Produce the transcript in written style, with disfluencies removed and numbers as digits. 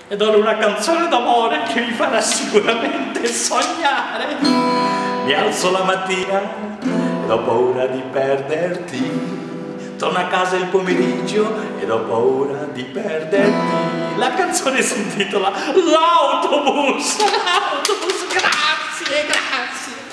ed ora una canzone d'amore che mi farà sicuramente sognare. Mi alzo la mattina ed ho paura di perderti. Torno a casa il pomeriggio ed ho paura di perderti. La canzone si intitola L'autobus. L'autobus, grazie, grazie.